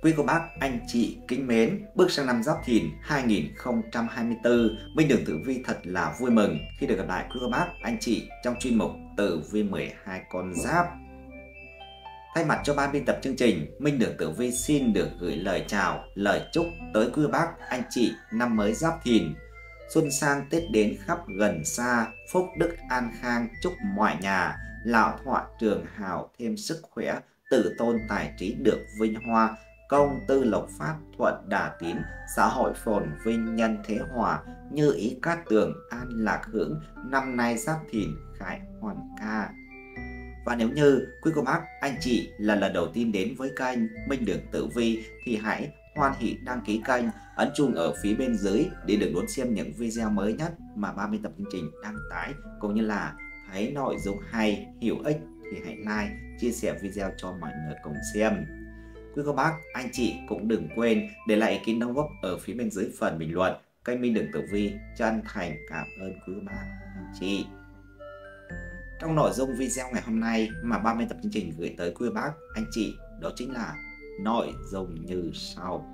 Quý cô bác, anh chị kính mến, bước sang năm Giáp Thìn 2024, Minh Đường Tử Vi thật là vui mừng khi được gặp lại quý cô bác, anh chị trong chuyên mục Tử Vi 12 con giáp. Thay mặt cho ban biên tập chương trình, Minh Đường Tử Vi xin được gửi lời chào, lời chúc tới quý cô bác, anh chị năm mới Giáp Thìn. Xuân sang Tết đến khắp gần xa, phúc đức an khang chúc mọi nhà, lão thọ trường hào thêm sức khỏe, tự tôn tài trí được vinh hoa, công tư lộc phát thuận đà tín, xã hội phồn vinh nhân thế hòa, như ý cát tường an lạc hưởng, năm nay Giáp Thìn khải hoàn ca. Và nếu như quý cô bác, anh chị là lần đầu tiên đến với kênh Minh Đường Tử Vi thì hãy hoan hỉ đăng ký kênh, ấn chuông ở phía bên dưới để được đón xem những video mới nhất mà ban biên tập chương trình đăng tải, cũng như là thấy nội dung hay, hữu ích thì hãy like, chia sẻ video cho mọi người cùng xem. Quý cô bác, anh chị cũng đừng quên để lại ý kiến đóng góp ở phía bên dưới phần bình luận. Kênh Minh Đường Tử Vi chân thành cảm ơn quý cô bác, anh chị. Trong nội dung video ngày hôm nay mà ban biên tập chương trình gửi tới quý bác, anh chị, đó chính là nội dung như sau.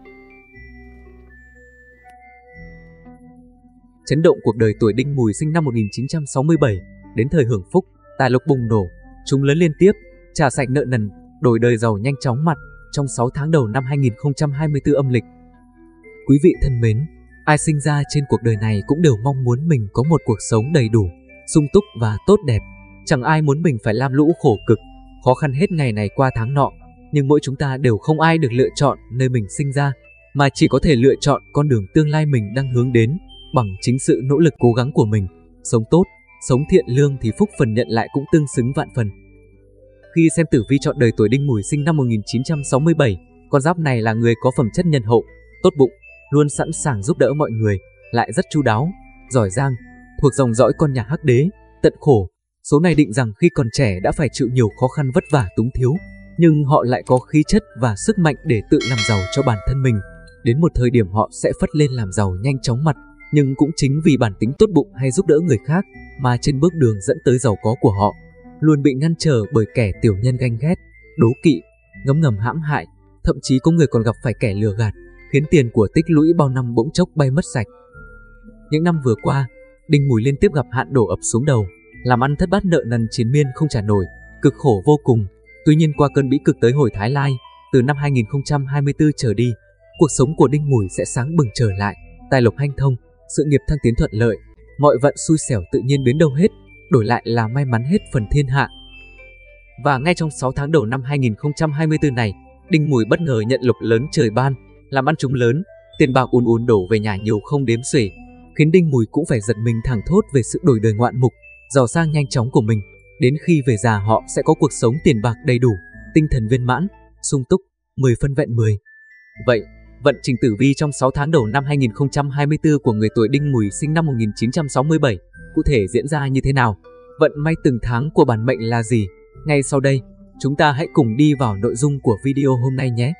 Chấn động cuộc đời tuổi Đinh Mùi sinh năm 1967, đến thời hưởng phúc, tài lộc bùng nổ, chúng lớn liên tiếp, trả sạch nợ nần, đổi đời giàu nhanh chóng mặt trong 6 tháng đầu năm 2024 âm lịch. Quý vị thân mến, ai sinh ra trên cuộc đời này cũng đều mong muốn mình có một cuộc sống đầy đủ, sung túc và tốt đẹp. Chẳng ai muốn mình phải lam lũ khổ cực, khó khăn hết ngày này qua tháng nọ. Nhưng mỗi chúng ta đều không ai được lựa chọn nơi mình sinh ra, mà chỉ có thể lựa chọn con đường tương lai mình đang hướng đến bằng chính sự nỗ lực cố gắng của mình. Sống tốt, sống thiện lương thì phúc phần nhận lại cũng tương xứng vạn phần. Khi xem tử vi chọn đời tuổi Đinh Mùi sinh năm 1967, con giáp này là người có phẩm chất nhân hậu, tốt bụng, luôn sẵn sàng giúp đỡ mọi người, lại rất chu đáo, giỏi giang, thuộc dòng dõi con nhà Hắc Đế, tận khổ. Số này định rằng khi còn trẻ đã phải chịu nhiều khó khăn vất vả túng thiếu, nhưng họ lại có khí chất và sức mạnh để tự làm giàu cho bản thân mình. Đến một thời điểm họ sẽ phất lên làm giàu nhanh chóng mặt, nhưng cũng chính vì bản tính tốt bụng hay giúp đỡ người khác mà trên bước đường dẫn tới giàu có của họ luôn bị ngăn trở bởi kẻ tiểu nhân ganh ghét, đố kỵ, ngấm ngầm hãm hại, thậm chí có người còn gặp phải kẻ lừa gạt, khiến tiền của tích lũy bao năm bỗng chốc bay mất sạch. Những năm vừa qua, Đinh Mùi liên tiếp gặp hạn đổ ập xuống đầu, làm ăn thất bát nợ nần triền miên không trả nổi, cực khổ vô cùng. Tuy nhiên qua cơn bĩ cực tới hồi Thái Lai, từ năm 2024 trở đi, cuộc sống của Đinh Mùi sẽ sáng bừng trở lại, tài lộc hanh thông, sự nghiệp thăng tiến thuận lợi, mọi vận xui xẻo tự nhiên biến đâu hết, đổi lại là may mắn hết phần thiên hạ. Và ngay trong 6 tháng đầu năm 2024 này, Đinh Mùi bất ngờ nhận lộc lớn trời ban, làm ăn trúng lớn, tiền bạc ùn ùn đổ về nhà nhiều không đếm xuể, khiến Đinh Mùi cũng phải giật mình thảng thốt về sự đổi đời ngoạn mục, giàu sang nhanh chóng của mình. Đến khi về già họ sẽ có cuộc sống tiền bạc đầy đủ, tinh thần viên mãn, sung túc, 10 phân vẹn 10. Vậy, vận trình tử vi trong 6 tháng đầu năm 2024 của người tuổi Đinh Mùi sinh năm 1967 cụ thể diễn ra như thế nào? Vận may từng tháng của bản mệnh là gì? Ngay sau đây, chúng ta hãy cùng đi vào nội dung của video hôm nay nhé.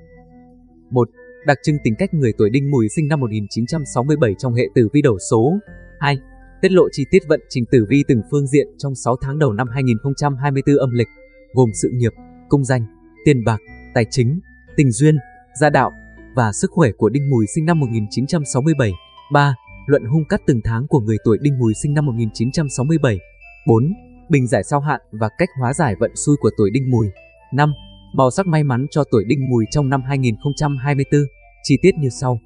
1. Đặc trưng tính cách người tuổi Đinh Mùi sinh năm 1967 trong hệ tử vi đầu số. 2. Tiết lộ chi tiết vận trình tử vi từng phương diện trong 6 tháng đầu năm 2024 âm lịch, gồm sự nghiệp, công danh, tiền bạc, tài chính, tình duyên, gia đạo và sức khỏe của Đinh Mùi sinh năm 1967. 3. Luận hung cát từng tháng của người tuổi Đinh Mùi sinh năm 1967. 4. Bình giải sao hạn và cách hóa giải vận xui của tuổi Đinh Mùi. 5. Màu sắc may mắn cho tuổi Đinh Mùi trong năm 2024. Chi tiết như sau.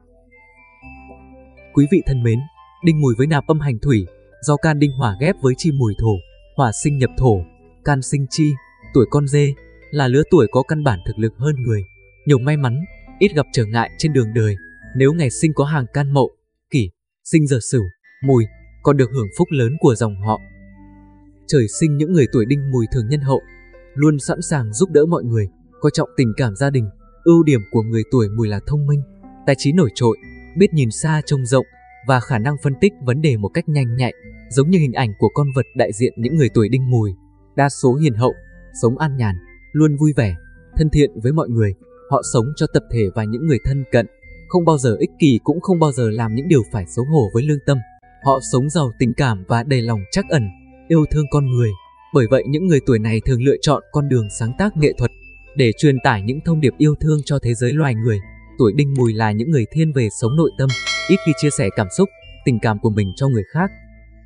Quý vị thân mến, Đinh Mùi với nạp âm hành thủy, do can đinh hỏa ghép với chi mùi thổ, hỏa sinh nhập thổ, can sinh chi, tuổi con dê, là lứa tuổi có căn bản thực lực hơn người, nhiều may mắn, ít gặp trở ngại trên đường đời. Nếu ngày sinh có hàng can Mậu, Kỷ, sinh giờ Sửu, Mùi, còn được hưởng phúc lớn của dòng họ. Trời sinh những người tuổi Đinh Mùi thường nhân hậu, luôn sẵn sàng giúp đỡ mọi người, coi trọng tình cảm gia đình. Ưu điểm của người tuổi Mùi là thông minh, tài trí nổi trội, biết nhìn xa trông rộng và khả năng phân tích vấn đề một cách nhanh nhạy, giống như hình ảnh của con vật đại diện những người tuổi Đinh Mùi. Đa số hiền hậu, sống an nhàn, luôn vui vẻ, thân thiện với mọi người. Họ sống cho tập thể và những người thân cận, không bao giờ ích kỷ, cũng không bao giờ làm những điều phải xấu hổ với lương tâm. Họ sống giàu tình cảm và đầy lòng trắc ẩn, yêu thương con người. Bởi vậy những người tuổi này thường lựa chọn con đường sáng tác nghệ thuật, để truyền tải những thông điệp yêu thương cho thế giới loài người. Tuổi Đinh Mùi là những người thiên về sống nội tâm, ít khi chia sẻ cảm xúc, tình cảm của mình cho người khác.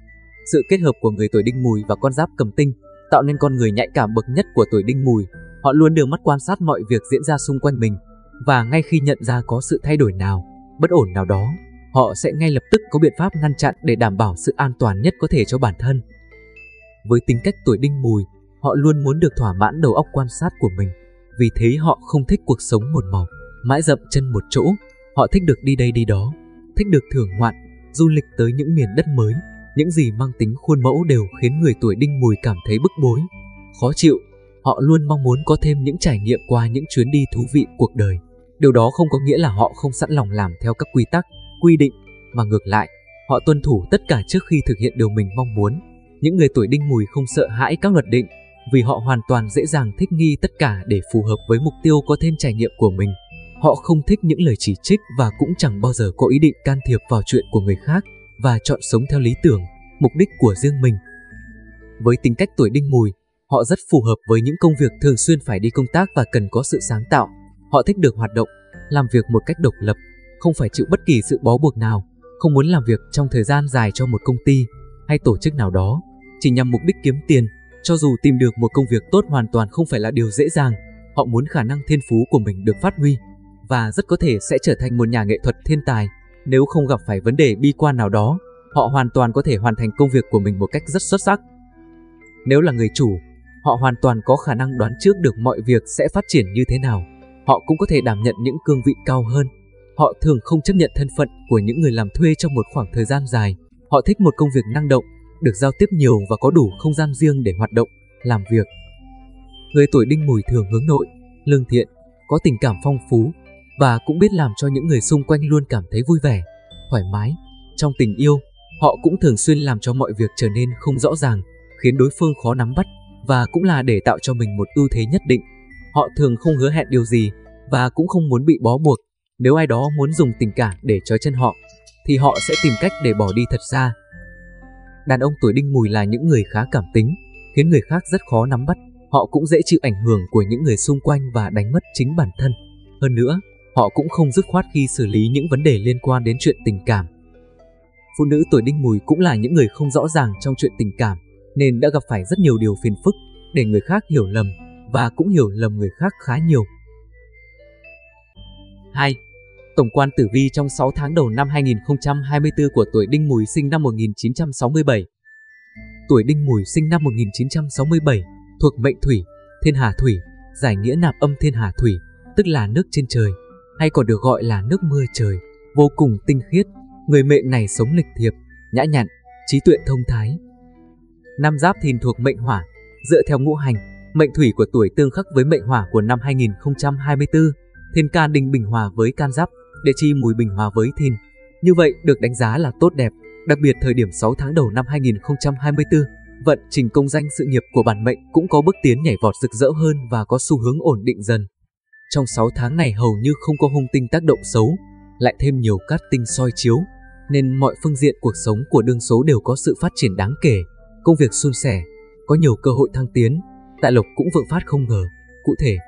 Sự kết hợp của người tuổi Đinh Mùi và con giáp Cầm Tinh tạo nên con người nhạy cảm bậc nhất của tuổi Đinh Mùi. Họ luôn đưa mắt quan sát mọi việc diễn ra xung quanh mình, và ngay khi nhận ra có sự thay đổi nào, bất ổn nào đó, họ sẽ ngay lập tức có biện pháp ngăn chặn để đảm bảo sự an toàn nhất có thể cho bản thân. Với tính cách tuổi Đinh Mùi, họ luôn muốn được thỏa mãn đầu óc quan sát của mình. Vì thế họ không thích cuộc sống một màu, mãi dậm chân một chỗ. Họ thích được đi đây đi đó, thích được thưởng ngoạn, du lịch tới những miền đất mới. Những gì mang tính khuôn mẫu đều khiến người tuổi Đinh Mùi cảm thấy bức bối, khó chịu. Họ luôn mong muốn có thêm những trải nghiệm qua những chuyến đi thú vị cuộc đời. Điều đó không có nghĩa là họ không sẵn lòng làm theo các quy tắc, quy định, mà ngược lại, họ tuân thủ tất cả trước khi thực hiện điều mình mong muốn. Những người tuổi Đinh Mùi không sợ hãi các luật định, vì họ hoàn toàn dễ dàng thích nghi tất cả để phù hợp với mục tiêu có thêm trải nghiệm của mình. Họ không thích những lời chỉ trích và cũng chẳng bao giờ có ý định can thiệp vào chuyện của người khác, và chọn sống theo lý tưởng, mục đích của riêng mình. Với tính cách tuổi Đinh Mùi, họ rất phù hợp với những công việc thường xuyên phải đi công tác và cần có sự sáng tạo. Họ thích được hoạt động, làm việc một cách độc lập, không phải chịu bất kỳ sự bó buộc nào, không muốn làm việc trong thời gian dài cho một công ty hay tổ chức nào đó, chỉ nhằm mục đích kiếm tiền. Cho dù tìm được một công việc tốt hoàn toàn không phải là điều dễ dàng, họ muốn khả năng thiên phú của mình được phát huy, và rất có thể sẽ trở thành một nhà nghệ thuật thiên tài. Nếu không gặp phải vấn đề bi quan nào đó, họ hoàn toàn có thể hoàn thành công việc của mình một cách rất xuất sắc. Nếu là người chủ, họ hoàn toàn có khả năng đoán trước được mọi việc sẽ phát triển như thế nào. Họ cũng có thể đảm nhận những cương vị cao hơn. Họ thường không chấp nhận thân phận của những người làm thuê trong một khoảng thời gian dài. Họ thích một công việc năng động, được giao tiếp nhiều và có đủ không gian riêng để hoạt động, làm việc. Người tuổi Đinh Mùi thường hướng nội, lương thiện, có tình cảm phong phú, và cũng biết làm cho những người xung quanh luôn cảm thấy vui vẻ, thoải mái. Trong tình yêu, họ cũng thường xuyên làm cho mọi việc trở nên không rõ ràng, khiến đối phương khó nắm bắt, và cũng là để tạo cho mình một ưu thế nhất định. Họ thường không hứa hẹn điều gì, và cũng không muốn bị bó buộc. Nếu ai đó muốn dùng tình cảm để trói chân họ, thì họ sẽ tìm cách để bỏ đi thật xa. Đàn ông tuổi Đinh Mùi là những người khá cảm tính, khiến người khác rất khó nắm bắt. Họ cũng dễ chịu ảnh hưởng của những người xung quanh và đánh mất chính bản thân. Hơn nữa, họ cũng không dứt khoát khi xử lý những vấn đề liên quan đến chuyện tình cảm. Phụ nữ tuổi Đinh Mùi cũng là những người không rõ ràng trong chuyện tình cảm, nên đã gặp phải rất nhiều điều phiền phức để người khác hiểu lầm, và cũng hiểu lầm người khác khá nhiều. 2. Tổng quan tử vi trong 6 tháng đầu năm 2024 của tuổi Đinh Mùi sinh năm 1967. Tuổi Đinh Mùi sinh năm 1967, thuộc mệnh Thủy, thiên hà thủy, giải nghĩa nạp âm thiên hà thủy, tức là nước trên trời, hay còn được gọi là nước mưa trời, vô cùng tinh khiết. Người mệnh này sống lịch thiệp, nhã nhặn, trí tuệ thông thái. Năm Giáp Thìn thuộc mệnh Hỏa, dựa theo ngũ hành, mệnh Thủy của tuổi tương khắc với mệnh Hỏa của năm 2024. Thiên can Đinh bình hòa với can Giáp, địa chi Mùi bình hòa với Thìn. Như vậy được đánh giá là tốt đẹp. Đặc biệt thời điểm 6 tháng đầu năm 2024, vận trình công danh sự nghiệp của bản mệnh cũng có bước tiến nhảy vọt rực rỡ hơn và có xu hướng ổn định dần. Trong 6 tháng này hầu như không có hung tinh tác động xấu, lại thêm nhiều cát tinh soi chiếu, nên mọi phương diện cuộc sống của đương số đều có sự phát triển đáng kể. Công việc suôn sẻ, có nhiều cơ hội thăng tiến, tài lộc cũng vượng phát không ngờ. Cụ thể,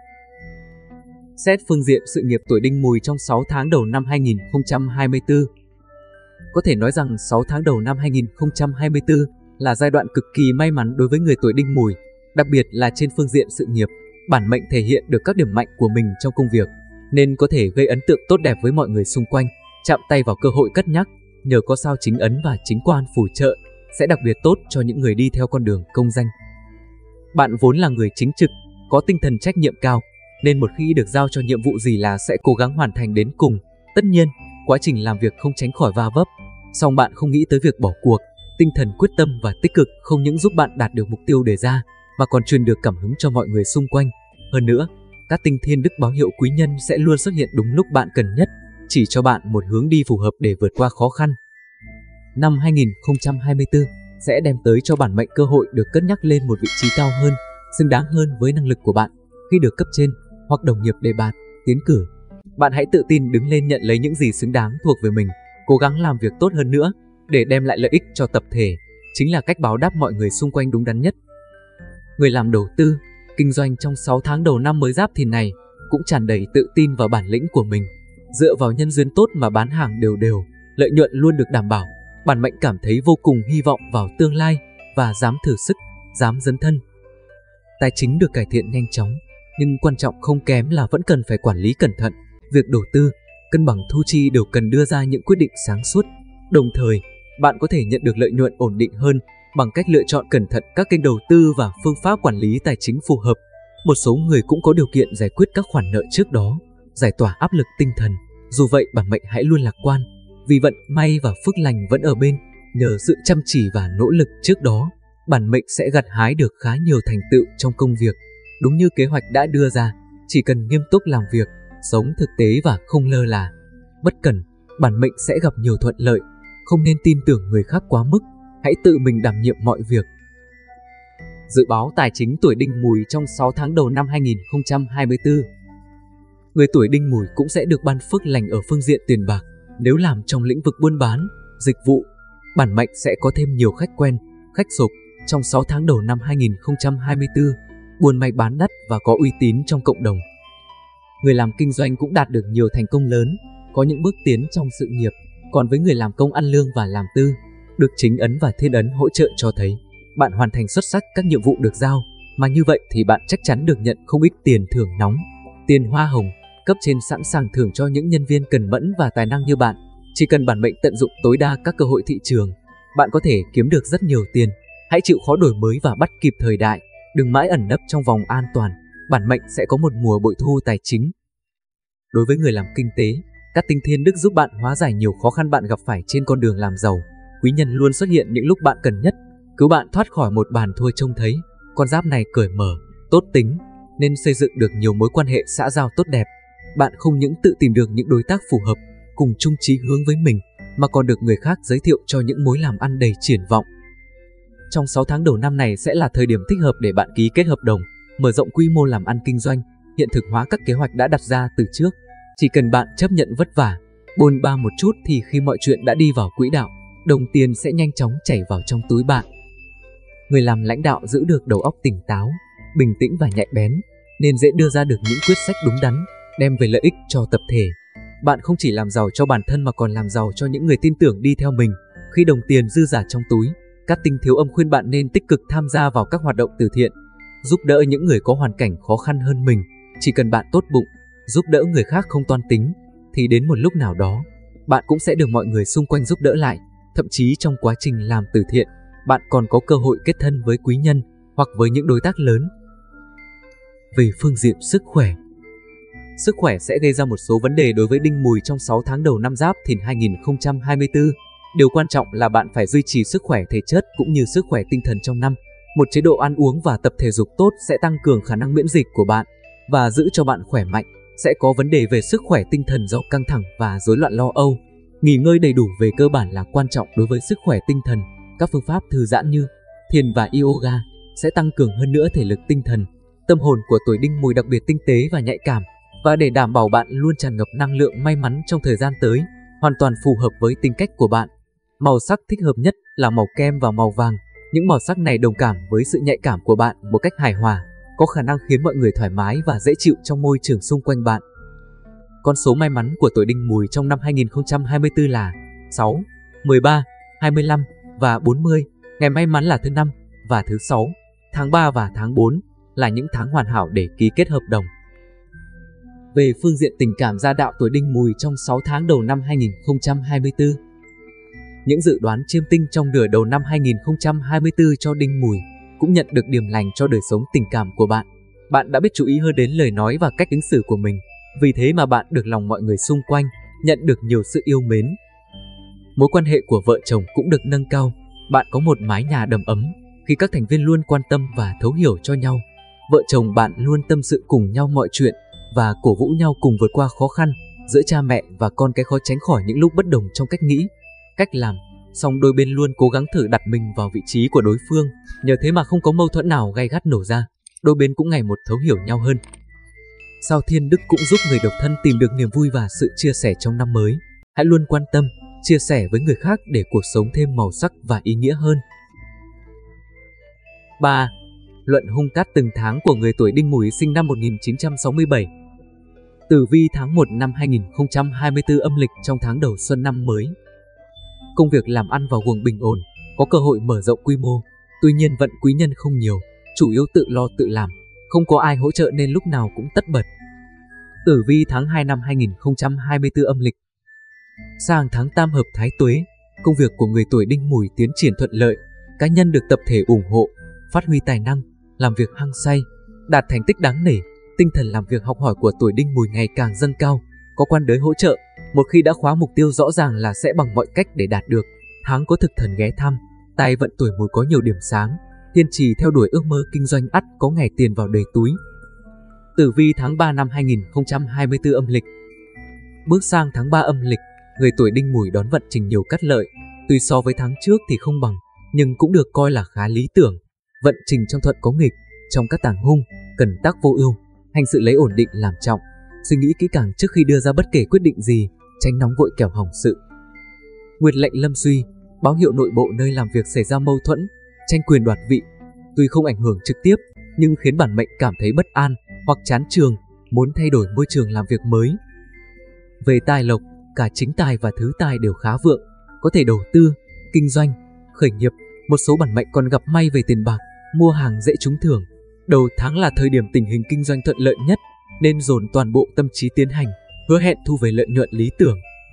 xét phương diện sự nghiệp tuổi Đinh Mùi trong 6 tháng đầu năm 2024. Có thể nói rằng 6 tháng đầu năm 2024 là giai đoạn cực kỳ may mắn đối với người tuổi Đinh Mùi, đặc biệt là trên phương diện sự nghiệp. Bản mệnh thể hiện được các điểm mạnh của mình trong công việc, nên có thể gây ấn tượng tốt đẹp với mọi người xung quanh, chạm tay vào cơ hội cất nhắc. Nhờ có sao chính ấn và chính quan phù trợ, sẽ đặc biệt tốt cho những người đi theo con đường công danh. Bạn vốn là người chính trực, có tinh thần trách nhiệm cao, nên một khi được giao cho nhiệm vụ gì là sẽ cố gắng hoàn thành đến cùng. Tất nhiên, quá trình làm việc không tránh khỏi va vấp, song bạn không nghĩ tới việc bỏ cuộc. Tinh thần quyết tâm và tích cực không những giúp bạn đạt được mục tiêu đề ra, mà còn truyền được cảm hứng cho mọi người xung quanh. Hơn nữa, các tinh thiên đức báo hiệu quý nhân sẽ luôn xuất hiện đúng lúc bạn cần nhất, chỉ cho bạn một hướng đi phù hợp để vượt qua khó khăn. Năm 2024 sẽ đem tới cho bản mệnh cơ hội được cất nhắc lên một vị trí cao hơn, xứng đáng hơn với năng lực của bạn. Khi được cấp trên hoặc đồng nghiệp đề bạt, tiến cử, bạn hãy tự tin đứng lên nhận lấy những gì xứng đáng thuộc về mình, cố gắng làm việc tốt hơn nữa để đem lại lợi ích cho tập thể, chính là cách báo đáp mọi người xung quanh đúng đắn nhất. Người làm đầu tư, kinh doanh trong 6 tháng đầu năm mới Giáp Thìn này cũng tràn đầy tự tin vào bản lĩnh của mình. Dựa vào nhân duyên tốt mà bán hàng đều đều, lợi nhuận luôn được đảm bảo. Bản mệnh cảm thấy vô cùng hy vọng vào tương lai và dám thử sức, dám dấn thân. Tài chính được cải thiện nhanh chóng, nhưng quan trọng không kém là vẫn cần phải quản lý cẩn thận. Việc đầu tư, cân bằng thu chi đều cần đưa ra những quyết định sáng suốt. Đồng thời, bạn có thể nhận được lợi nhuận ổn định hơn bằng cách lựa chọn cẩn thận các kênh đầu tư và phương pháp quản lý tài chính phù hợp. Một số người cũng có điều kiện giải quyết các khoản nợ trước đó, giải tỏa áp lực tinh thần. Dù vậy, bản mệnh hãy luôn lạc quan, vì vận may và phước lành vẫn ở bên. Nhờ sự chăm chỉ và nỗ lực trước đó, bản mệnh sẽ gặt hái được khá nhiều thành tựu trong công việc. Đúng như kế hoạch đã đưa ra, chỉ cần nghiêm túc làm việc, sống thực tế và không lơ là bất cẩn, bản mệnh sẽ gặp nhiều thuận lợi. Không nên tin tưởng người khác quá mức, hãy tự mình đảm nhiệm mọi việc. Dự báo tài chính tuổi Đinh Mùi trong 6 tháng đầu năm 2024. Người tuổi Đinh Mùi cũng sẽ được ban phước lành ở phương diện tiền bạc. Nếu làm trong lĩnh vực buôn bán, dịch vụ, bản mệnh sẽ có thêm nhiều khách quen, khách sộp trong 6 tháng đầu năm 2024, buôn may bán đắt và có uy tín trong cộng đồng. Người làm kinh doanh cũng đạt được nhiều thành công lớn, có những bước tiến trong sự nghiệp. Còn với người làm công ăn lương và làm tư, được chính ấn và thiên ấn hỗ trợ cho thấy bạn hoàn thành xuất sắc các nhiệm vụ được giao, mà như vậy thì bạn chắc chắn được nhận không ít tiền thưởng nóng, tiền hoa hồng. Cấp trên sẵn sàng thưởng cho những nhân viên cần mẫn và tài năng như bạn. Chỉ cần bản mệnh tận dụng tối đa các cơ hội thị trường, bạn có thể kiếm được rất nhiều tiền. Hãy chịu khó đổi mới và bắt kịp thời đại, đừng mãi ẩn nấp trong vòng an toàn. Bản mệnh sẽ có một mùa bội thu tài chính. Đối với người làm kinh tế, các tinh thiên đức giúp bạn hóa giải nhiều khó khăn bạn gặp phải trên con đường làm giàu. Quý nhân luôn xuất hiện những lúc bạn cần nhất, cứu bạn thoát khỏi một bàn thua trông thấy. Con giáp này cởi mở, tốt tính, nên xây dựng được nhiều mối quan hệ xã giao tốt đẹp. Bạn không những tự tìm được những đối tác phù hợp, cùng chung chí hướng với mình, mà còn được người khác giới thiệu cho những mối làm ăn đầy triển vọng. Trong 6 tháng đầu năm này sẽ là thời điểm thích hợp để bạn ký kết hợp đồng, mở rộng quy mô làm ăn kinh doanh, hiện thực hóa các kế hoạch đã đặt ra từ trước. Chỉ cần bạn chấp nhận vất vả, bôn ba một chút thì khi mọi chuyện đã đi vào quỹ đạo, đồng tiền sẽ nhanh chóng chảy vào trong túi bạn. Người làm lãnh đạo giữ được đầu óc tỉnh táo, bình tĩnh và nhạy bén, nên dễ đưa ra được những quyết sách đúng đắn, đem về lợi ích cho tập thể. Bạn không chỉ làm giàu cho bản thân mà còn làm giàu cho những người tin tưởng đi theo mình. Khi đồng tiền dư dả trong túi, các tinh thiếu âm khuyên bạn nên tích cực tham gia vào các hoạt động từ thiện, giúp đỡ những người có hoàn cảnh khó khăn hơn mình. Chỉ cần bạn tốt bụng, giúp đỡ người khác không toan tính, thì đến một lúc nào đó, bạn cũng sẽ được mọi người xung quanh giúp đỡ lại. Thậm chí trong quá trình làm từ thiện, bạn còn có cơ hội kết thân với quý nhân hoặc với những đối tác lớn. Về phương diện sức khỏe, sức khỏe sẽ gây ra một số vấn đề đối với Đinh Mùi trong 6 tháng đầu năm Giáp Thìn 2024. Điều quan trọng là bạn phải duy trì sức khỏe thể chất cũng như sức khỏe tinh thần trong năm. Một chế độ ăn uống và tập thể dục tốt sẽ tăng cường khả năng miễn dịch của bạn và giữ cho bạn khỏe mạnh. Sẽ có vấn đề về sức khỏe tinh thần do căng thẳng và rối loạn lo âu. Nghỉ ngơi đầy đủ về cơ bản là quan trọng đối với sức khỏe tinh thần. Các phương pháp thư giãn như thiền và yoga sẽ tăng cường hơn nữa thể lực tinh thần. Tâm hồn của tuổi Đinh Mùi đặc biệt tinh tế và nhạy cảm, và để đảm bảo bạn luôn tràn ngập năng lượng may mắn trong thời gian tới, hoàn toàn phù hợp với tính cách của bạn. Màu sắc thích hợp nhất là màu kem và màu vàng. Những màu sắc này đồng cảm với sự nhạy cảm của bạn một cách hài hòa, có khả năng khiến mọi người thoải mái và dễ chịu trong môi trường xung quanh bạn. Con số may mắn của tuổi Đinh Mùi trong năm 2024 là 6, 13, 25 và 40. Ngày may mắn là thứ Năm và thứ Sáu. Tháng 3 và tháng 4 là những tháng hoàn hảo để ký kết hợp đồng. Về phương diện tình cảm gia đạo tuổi Đinh Mùi trong 6 tháng đầu năm 2024. Những dự đoán chiêm tinh trong nửa đầu năm 2024 cho Đinh Mùi cũng nhận được điểm lành cho đời sống tình cảm của bạn. Bạn đã biết chú ý hơn đến lời nói và cách ứng xử của mình, vì thế mà bạn được lòng mọi người xung quanh, nhận được nhiều sự yêu mến. Mối quan hệ của vợ chồng cũng được nâng cao, bạn có một mái nhà đầm ấm khi các thành viên luôn quan tâm và thấu hiểu cho nhau. Vợ chồng bạn luôn tâm sự cùng nhau mọi chuyện và cổ vũ nhau cùng vượt qua khó khăn. Giữa cha mẹ và con cái khó tránh khỏi những lúc bất đồng trong cách nghĩ, cách làm, song đôi bên luôn cố gắng thử đặt mình vào vị trí của đối phương. Nhờ thế mà không có mâu thuẫn nào gay gắt nổ ra, đôi bên cũng ngày một thấu hiểu nhau hơn. Sao Thiên Đức cũng giúp người độc thân tìm được niềm vui và sự chia sẻ trong năm mới. Hãy luôn quan tâm, chia sẻ với người khác để cuộc sống thêm màu sắc và ý nghĩa hơn. 3. Luận hung cát từng tháng của người tuổi Đinh Mùi sinh năm 1967. Tử vi tháng 1 năm 2024 âm lịch trong tháng đầu xuân năm mới. Công việc làm ăn vào guồng bình ổn, có cơ hội mở rộng quy mô. Tuy nhiên vận quý nhân không nhiều, chủ yếu tự lo tự làm, không có ai hỗ trợ nên lúc nào cũng tất bật. Tử vi tháng 2 năm 2024 âm lịch. Sang tháng tam hợp Thái Tuế, công việc của người tuổi Đinh Mùi tiến triển thuận lợi, cá nhân được tập thể ủng hộ, phát huy tài năng, làm việc hăng say, đạt thành tích đáng nể. Tinh thần làm việc học hỏi của tuổi Đinh Mùi ngày càng dâng cao, có quan đới hỗ trợ. Một khi đã khóa mục tiêu rõ ràng là sẽ bằng mọi cách để đạt được. Tháng có thực thần ghé thăm, tài vận tuổi Mùi có nhiều điểm sáng, kiên trì theo đuổi ước mơ kinh doanh ắt có ngày tiền vào đầy túi. Tử vi tháng 3 năm 2024 âm lịch. Bước sang tháng 3 âm lịch, người tuổi Đinh Mùi đón vận trình nhiều cát lợi, tuy so với tháng trước thì không bằng, nhưng cũng được coi là khá lý tưởng. Vận trình trong thuận có nghịch, trong các tàng hung, cần tác vô ưu, hành sự lấy ổn định làm trọng, suy nghĩ kỹ càng trước khi đưa ra bất kể quyết định gì, tránh nóng vội kẻo hỏng sự. Nguyệt lệnh lâm suy, báo hiệu nội bộ nơi làm việc xảy ra mâu thuẫn, tranh quyền đoạt vị. Tuy không ảnh hưởng trực tiếp, nhưng khiến bản mệnh cảm thấy bất an hoặc chán trường, muốn thay đổi môi trường làm việc mới. Về tài lộc, cả chính tài và thứ tài đều khá vượng, có thể đầu tư, kinh doanh, khởi nghiệp. Một số bản mệnh còn gặp may về tiền bạc, mua hàng dễ trúng thưởng. Đầu tháng là thời điểm tình hình kinh doanh thuận lợi nhất, nên dồn toàn bộ tâm trí tiến hành, hứa hẹn thu về lợi nhuận lý tưởng.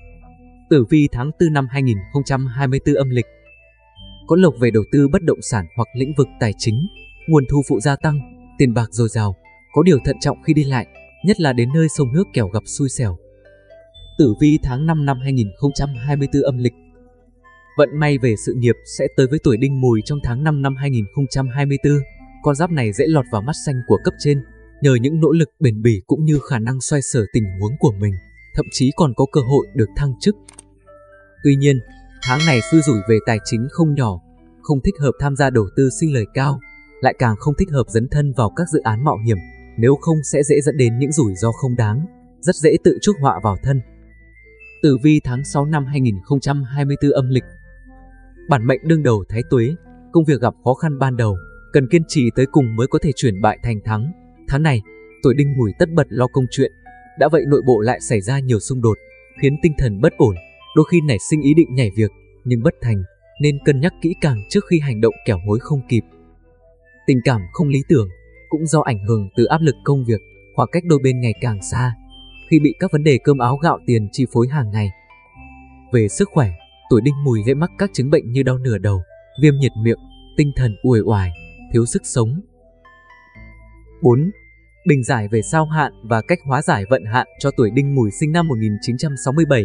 Tử vi tháng 4 năm 2024 âm lịch. Có lộc về đầu tư bất động sản hoặc lĩnh vực tài chính, nguồn thu phụ gia tăng, tiền bạc dồi dào, có điều thận trọng khi đi lại, nhất là đến nơi sông nước kẻo gặp xui xẻo. Tử vi tháng 5 năm 2024 âm lịch. Vận may về sự nghiệp sẽ tới với tuổi Đinh Mùi trong tháng 5 năm 2024. Con giáp này dễ lọt vào mắt xanh của cấp trên, nhờ những nỗ lực bền bỉ cũng như khả năng xoay sở tình huống của mình, thậm chí còn có cơ hội được thăng chức. Tuy nhiên, tháng này xui rủi về tài chính không nhỏ, không thích hợp tham gia đầu tư sinh lời cao, lại càng không thích hợp dấn thân vào các dự án mạo hiểm, nếu không sẽ dễ dẫn đến những rủi ro không đáng, rất dễ tự chuốc họa vào thân. Tử vi tháng 6 năm 2024 âm lịch. Bản mệnh đương đầu Thái Tuế, công việc gặp khó khăn ban đầu, cần kiên trì tới cùng mới có thể chuyển bại thành thắng. Tháng này, tuổi Đinh Mùi tất bật lo công chuyện, đã vậy nội bộ lại xảy ra nhiều xung đột, khiến tinh thần bất ổn, đôi khi nảy sinh ý định nhảy việc nhưng bất thành, nên cân nhắc kỹ càng trước khi hành động kẻo hối không kịp. Tình cảm không lý tưởng cũng do ảnh hưởng từ áp lực công việc, khoảng cách đôi bên ngày càng xa, khi bị các vấn đề cơm áo gạo tiền chi phối hàng ngày. Về sức khỏe, tuổi Đinh Mùi dễ mắc các chứng bệnh như đau nửa đầu, viêm nhiệt miệng, tinh thần uể oải, thiếu sức sống. 4. Bình giải về sao hạn và cách hóa giải vận hạn cho tuổi Đinh Mùi sinh năm 1967.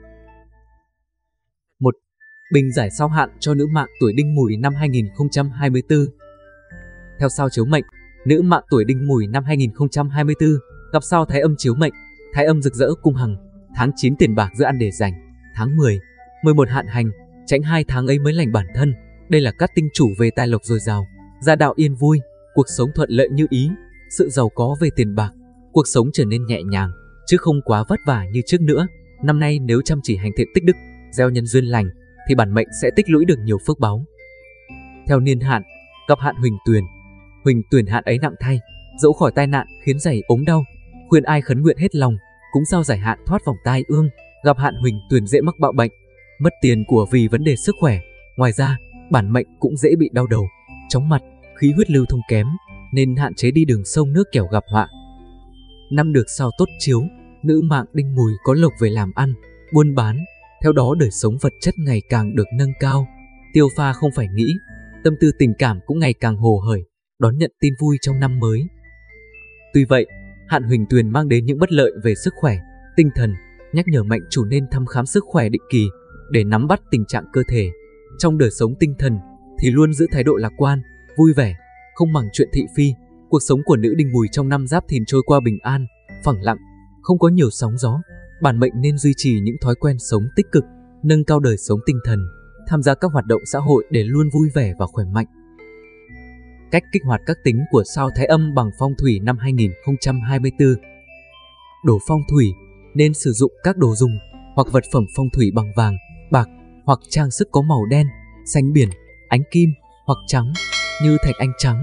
1. Bình giải sao hạn cho nữ mạng tuổi Đinh Mùi năm 2024. Theo sao chiếu mệnh, nữ mạng tuổi Đinh Mùi năm 2024 gặp sao Thái Âm chiếu mệnh, Thái Âm rực rỡ cung hằng, tháng 9 tiền bạc giữa ăn để dành, tháng 10, 11 hạn hành, tránh 2 tháng ấy mới lành bản thân. Đây là các tinh chủ về tài lộc dồi dào, gia đạo yên vui, cuộc sống thuận lợi như ý, sự giàu có về tiền bạc, cuộc sống trở nên nhẹ nhàng, chứ không quá vất vả như trước nữa. Năm nay nếu chăm chỉ hành thiện tích đức, gieo nhân duyên lành, thì bản mệnh sẽ tích lũy được nhiều phước báu. Theo niên hạn, gặp hạn Huỳnh Tuyền. Huỳnh Tuyền hạn ấy nặng thay, dẫu khỏi tai nạn khiến giày ốm đau, khuyên ai khấn nguyện hết lòng, cũng sao giải hạn thoát vòng tai ương. Gặp hạn Huỳnh Tuyền dễ mắc bạo bệnh, mất tiền của vì vấn đề sức khỏe. Ngoài ra, bản mệnh cũng dễ bị đau đầu, chóng mặt, khí huyết lưu thông kém, nên hạn chế đi đường sông nước kẻo gặp họa. Năm được sao tốt chiếu, nữ mạng Đinh Mùi có lộc về làm ăn, buôn bán, theo đó đời sống vật chất ngày càng được nâng cao, tiêu pha không phải nghĩ, tâm tư tình cảm cũng ngày càng hồ hởi, đón nhận tin vui trong năm mới. Tuy vậy, hạn Huỳnh Tuyền mang đến những bất lợi về sức khỏe, tinh thần, nhắc nhở mệnh chủ nên thăm khám sức khỏe định kỳ để nắm bắt tình trạng cơ thể. Trong đời sống tinh thần thì luôn giữ thái độ lạc quan, vui vẻ, không màng chuyện thị phi. Cuộc sống của nữ Đinh Mùi trong năm Giáp Thìn trôi qua bình an, phẳng lặng, không có nhiều sóng gió. Bản mệnh nên duy trì những thói quen sống tích cực, nâng cao đời sống tinh thần, tham gia các hoạt động xã hội để luôn vui vẻ và khỏe mạnh. Cách kích hoạt các tính của sao Thái Âm bằng phong thủy năm 2024. Đồ phong thủy nên sử dụng các đồ dùng hoặc vật phẩm phong thủy bằng vàng, bạc hoặc trang sức có màu đen, xanh biển, ánh kim hoặc trắng như thạch anh trắng,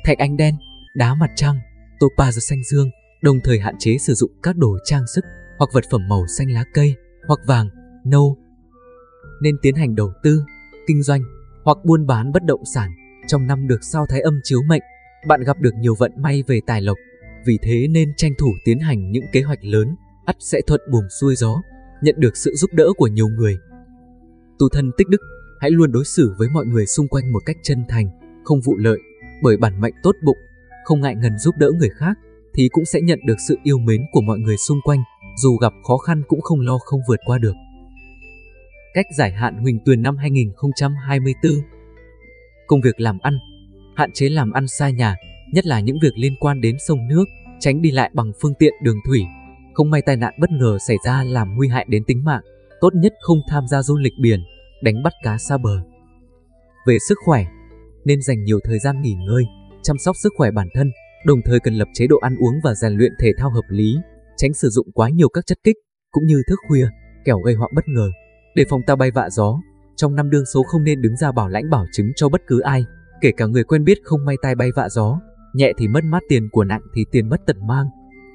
thạch anh đen, đá mặt trăng, topaz xanh dương, đồng thời hạn chế sử dụng các đồ trang sức hoặc vật phẩm màu xanh lá cây hoặc vàng, nâu. Nên tiến hành đầu tư, kinh doanh hoặc buôn bán bất động sản trong năm được sao Thái Âm chiếu mệnh, bạn gặp được nhiều vận may về tài lộc. Vì thế nên tranh thủ tiến hành những kế hoạch lớn, ắt sẽ thuận buồm xuôi gió, nhận được sự giúp đỡ của nhiều người. Tu thân tích đức, hãy luôn đối xử với mọi người xung quanh một cách chân thành, không vụ lợi, bởi bản mệnh tốt bụng, không ngại ngần giúp đỡ người khác thì cũng sẽ nhận được sự yêu mến của mọi người xung quanh, dù gặp khó khăn cũng không lo không vượt qua được. Cách giải hạn Huỳnh Tuyền năm 2024. Công việc làm ăn, hạn chế làm ăn xa nhà, nhất là những việc liên quan đến sông nước, tránh đi lại bằng phương tiện đường thủy. Không may tai nạn bất ngờ xảy ra làm nguy hại đến tính mạng, tốt nhất không tham gia du lịch biển, đánh bắt cá xa bờ. Về sức khỏe, nên dành nhiều thời gian nghỉ ngơi, chăm sóc sức khỏe bản thân, đồng thời cần lập chế độ ăn uống và rèn luyện thể thao hợp lý, tránh sử dụng quá nhiều các chất kích, cũng như thức khuya, kẻo gây họa bất ngờ. Để phòng tai bay vạ gió, trong năm đương số không nên đứng ra bảo lãnh bảo chứng cho bất cứ ai, kể cả người quen biết không may tai bay vạ gió, nhẹ thì mất mát tiền của, nặng thì tiền mất tật mang.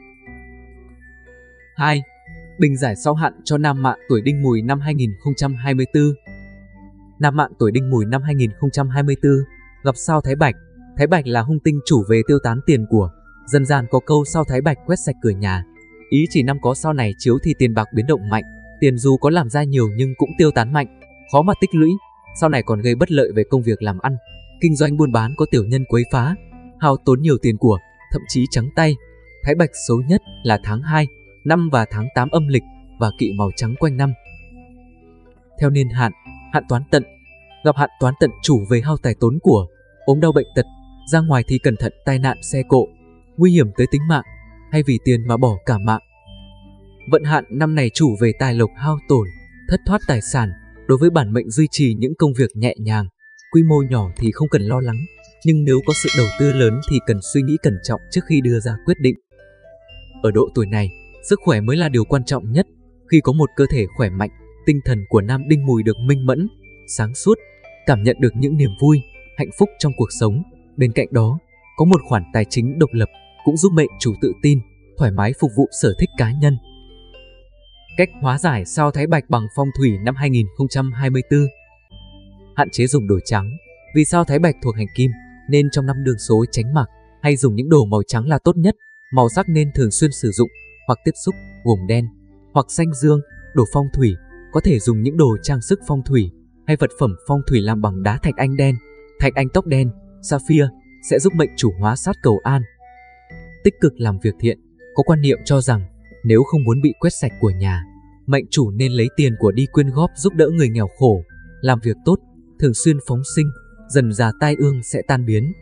2. Bình giải sau hạn cho nam mạng tuổi Đinh Mùi năm 2024. Nam mạng tuổi Đinh Mùi năm 2024 gặp sao Thái Bạch. Thái Bạch là hung tinh chủ về tiêu tán tiền của. Dân gian có câu sao Thái Bạch quét sạch cửa nhà. Ý chỉ năm có sao này chiếu thì tiền bạc biến động mạnh, tiền dù có làm ra nhiều nhưng cũng tiêu tán mạnh, khó mà tích lũy. Sau này còn gây bất lợi về công việc làm ăn, kinh doanh buôn bán, có tiểu nhân quấy phá, hao tốn nhiều tiền của, thậm chí trắng tay. Thái Bạch xấu nhất là tháng 2, năm và tháng 8 âm lịch và kỵ màu trắng quanh năm. Theo niên hạn, hạn toán tận. Gặp hạn toán tận chủ về hao tài tốn của, ốm đau bệnh tật, ra ngoài thì cẩn thận tai nạn xe cộ, nguy hiểm tới tính mạng, hay vì tiền mà bỏ cả mạng. Vận hạn năm này chủ về tài lộc hao tổn, thất thoát tài sản. Đối với bản mệnh duy trì những công việc nhẹ nhàng, quy mô nhỏ thì không cần lo lắng, nhưng nếu có sự đầu tư lớn thì cần suy nghĩ cẩn trọng trước khi đưa ra quyết định. Ở độ tuổi này, sức khỏe mới là điều quan trọng nhất. Khi có một cơ thể khỏe mạnh, tinh thần của nam Đinh Mùi được minh mẫn, sáng suốt, cảm nhận được những niềm vui, hạnh phúc trong cuộc sống. Bên cạnh đó, có một khoản tài chính độc lập cũng giúp mệnh chủ tự tin, thoải mái phục vụ sở thích cá nhân. Cách hóa giải sao Thái Bạch bằng phong thủy năm 2024. Hạn chế dùng đồ trắng. Vì sao Thái Bạch thuộc hành kim, nên trong năm đương số tránh mặc hay dùng những đồ màu trắng là tốt nhất. Màu sắc nên thường xuyên sử dụng hoặc tiếp xúc gồm đen hoặc xanh dương. Đồ phong thủy có thể dùng những đồ trang sức phong thủy hay vật phẩm phong thủy làm bằng đá thạch anh đen, thạch anh tóc đen, sapphire sẽ giúp mệnh chủ hóa sát cầu an. Tích cực làm việc thiện. Có quan niệm cho rằng nếu không muốn bị quét sạch của nhà, mệnh chủ nên lấy tiền của đi quyên góp giúp đỡ người nghèo khổ. Làm việc tốt, thường xuyên phóng sinh, dần dà tai ương sẽ tan biến.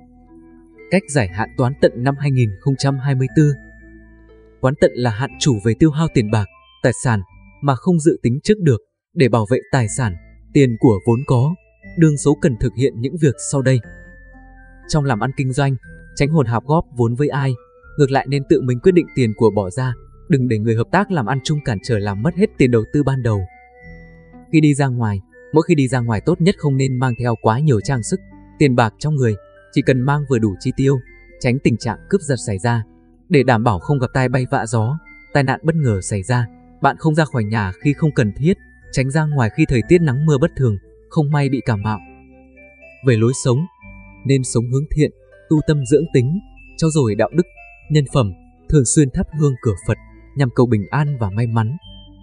Cách giải hạn toán tận năm 2024. Toán tận là hạn chủ về tiêu hao tiền bạc, tài sản mà không dự tính trước được. Để bảo vệ tài sản, tiền của vốn có, đương số cần thực hiện những việc sau đây. Trong làm ăn kinh doanh, tránh hồn hạp góp vốn với ai, ngược lại nên tự mình quyết định tiền của bỏ ra, đừng để người hợp tác làm ăn chung cản trở làm mất hết tiền đầu tư ban đầu. Khi đi ra ngoài, mỗi khi đi ra ngoài tốt nhất không nên mang theo quá nhiều trang sức, tiền bạc trong người, chỉ cần mang vừa đủ chi tiêu, tránh tình trạng cướp giật xảy ra. Để đảm bảo không gặp tai bay vạ gió, tai nạn bất ngờ xảy ra, bạn không ra khỏi nhà khi không cần thiết, tránh ra ngoài khi thời tiết nắng mưa bất thường, không may bị cảm mạo. Về lối sống, nên sống hướng thiện, tu tâm dưỡng tính, trau dồi đạo đức, nhân phẩm, thường xuyên thắp hương cửa Phật nhằm cầu bình an và may mắn.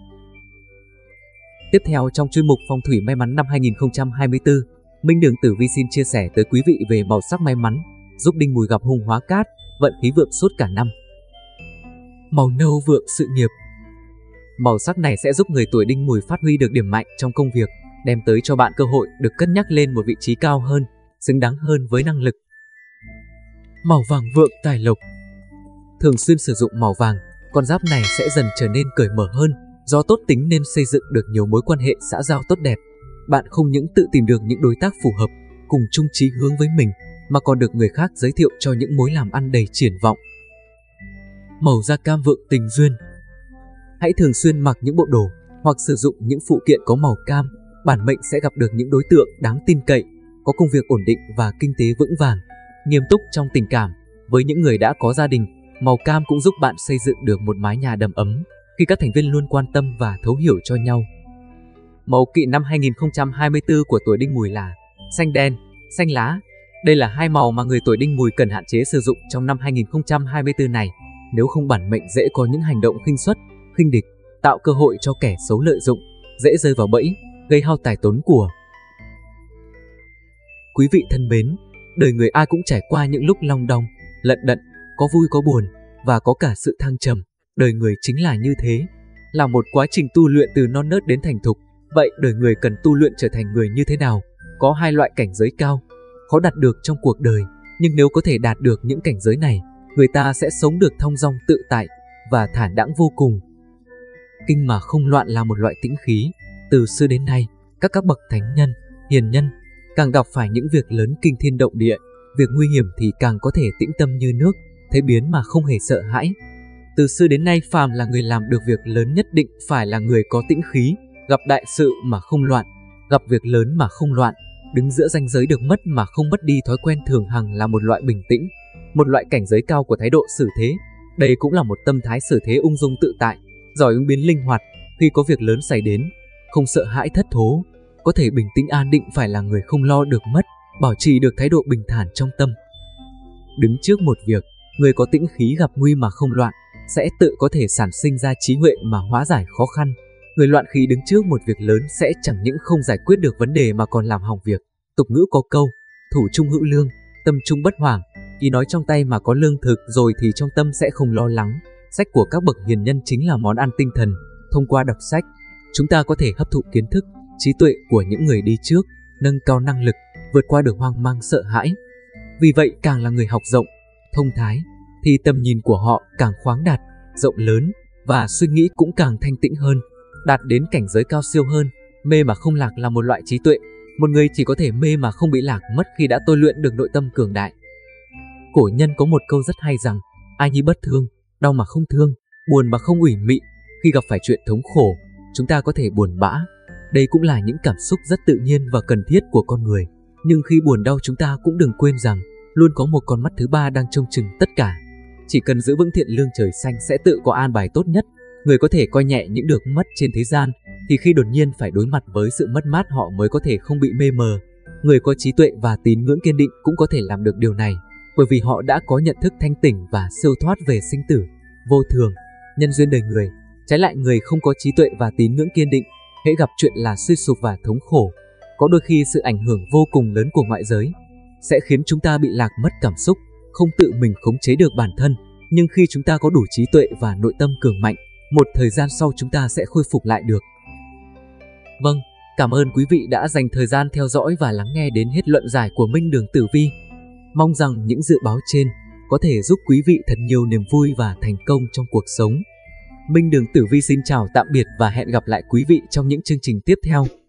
Tiếp theo trong chuyên mục Phong thủy may mắn năm 2024, Minh Đường Tử Vi xin chia sẻ tới quý vị về màu sắc may mắn giúp Đinh Mùi gặp hung hóa cát, vận khí vượng suốt cả năm. Màu nâu vượng sự nghiệp. Màu sắc này sẽ giúp người tuổi Đinh Mùi phát huy được điểm mạnh trong công việc, đem tới cho bạn cơ hội được cất nhắc lên một vị trí cao hơn, xứng đáng hơn với năng lực. Màu vàng vượng tài lộc. Thường xuyên sử dụng màu vàng, con giáp này sẽ dần trở nên cởi mở hơn, do tốt tính nên xây dựng được nhiều mối quan hệ xã giao tốt đẹp. Bạn không những tự tìm được những đối tác phù hợp, cùng chung chí hướng với mình, mà còn được người khác giới thiệu cho những mối làm ăn đầy triển vọng. Màu da cam vượng tình duyên. Hãy thường xuyên mặc những bộ đồ hoặc sử dụng những phụ kiện có màu cam, bản mệnh sẽ gặp được những đối tượng đáng tin cậy, có công việc ổn định và kinh tế vững vàng. nghiêm túc trong tình cảm. Với những người đã có gia đình, màu cam cũng giúp bạn xây dựng được một mái nhà đầm ấm khi các thành viên luôn quan tâm và thấu hiểu cho nhau. Màu kỵ năm 2024 của tuổi Đinh Mùi là xanh đen, xanh lá. Đây là hai màu mà người tuổi Đinh Mùi cần hạn chế sử dụng trong năm 2024 này. Nếu không bản mệnh dễ có những hành động khinh suất, khinh địch, tạo cơ hội cho kẻ xấu lợi dụng, dễ rơi vào bẫy, gây hao tài tốn của. Quý vị thân mến, đời người ai cũng trải qua những lúc long đong, lận đận, có vui có buồn và có cả sự thăng trầm. Đời người chính là như thế, là một quá trình tu luyện từ non nớt đến thành thục. Vậy đời người cần tu luyện trở thành người như thế nào? Có hai loại cảnh giới cao, khó đạt được trong cuộc đời, nhưng nếu có thể đạt được những cảnh giới này, người ta sẽ sống được thong dong tự tại và thản đãng vô cùng. Kinh mà không loạn là một loại tĩnh khí. Từ xưa đến nay, các bậc thánh nhân, hiền nhân càng gặp phải những việc lớn kinh thiên động địa, việc nguy hiểm thì càng có thể tĩnh tâm như nước, thấy biến mà không hề sợ hãi. Từ xưa đến nay, phàm là người làm được việc lớn nhất định phải là người có tĩnh khí, gặp đại sự mà không loạn, gặp việc lớn mà không loạn, đứng giữa ranh giới được mất mà không mất đi thói quen thường hằng là một loại bình tĩnh, một loại cảnh giới cao của thái độ xử thế. Đây cũng là một tâm thái xử thế ung dung tự tại, giỏi ứng biến linh hoạt, khi có việc lớn xảy đến, không sợ hãi thất thố, có thể bình tĩnh an định phải là người không lo được mất, bảo trì được thái độ bình thản trong tâm. Đứng trước một việc, người có tĩnh khí gặp nguy mà không loạn, sẽ tự có thể sản sinh ra trí huệ mà hóa giải khó khăn. Người loạn khí đứng trước một việc lớn sẽ chẳng những không giải quyết được vấn đề mà còn làm hỏng việc. Tục ngữ có câu, thủ trung hữu lương, tâm trung bất hoảng. Ý nói trong tay mà có lương thực rồi thì trong tâm sẽ không lo lắng. Sách của các bậc hiền nhân chính là món ăn tinh thần. Thông qua đọc sách, chúng ta có thể hấp thụ kiến thức, trí tuệ của những người đi trước, nâng cao năng lực, vượt qua được hoang mang sợ hãi. Vì vậy, càng là người học rộng, thông thái, thì tầm nhìn của họ càng khoáng đạt, rộng lớn, và suy nghĩ cũng càng thanh tĩnh hơn, đạt đến cảnh giới cao siêu hơn. Mê mà không lạc là một loại trí tuệ. Một người chỉ có thể mê mà không bị lạc mất khi đã tôi luyện được nội tâm cường đại. Cổ nhân có một câu rất hay rằng, ai nhi bất thương, đau mà không thương, buồn mà không ủy mị. Khi gặp phải chuyện thống khổ, chúng ta có thể buồn bã. Đây cũng là những cảm xúc rất tự nhiên và cần thiết của con người. Nhưng khi buồn đau, chúng ta cũng đừng quên rằng luôn có một con mắt thứ ba đang trông chừng tất cả. Chỉ cần giữ vững thiện lương, trời xanh sẽ tự có an bài tốt nhất. Người có thể coi nhẹ những được mất trên thế gian, thì khi đột nhiên phải đối mặt với sự mất mát, họ mới có thể không bị mê mờ. Người có trí tuệ và tín ngưỡng kiên định cũng có thể làm được điều này, bởi vì họ đã có nhận thức thanh tỉnh và siêu thoát về sinh tử, vô thường, nhân duyên đời người. Trái lại, người không có trí tuệ và tín ngưỡng kiên định, hễ gặp chuyện là suy sụp và thống khổ. Có đôi khi sự ảnh hưởng vô cùng lớn của ngoại giới sẽ khiến chúng ta bị lạc mất cảm xúc, không tự mình khống chế được bản thân. Nhưng khi chúng ta có đủ trí tuệ và nội tâm cường mạnh, một thời gian sau chúng ta sẽ khôi phục lại được. Vâng, cảm ơn quý vị đã dành thời gian theo dõi và lắng nghe đến hết luận giải của Minh Đường Tử Vi. Mong rằng những dự báo trên có thể giúp quý vị thật nhiều niềm vui và thành công trong cuộc sống. Minh Đường Tử Vi xin chào tạm biệt và hẹn gặp lại quý vị trong những chương trình tiếp theo.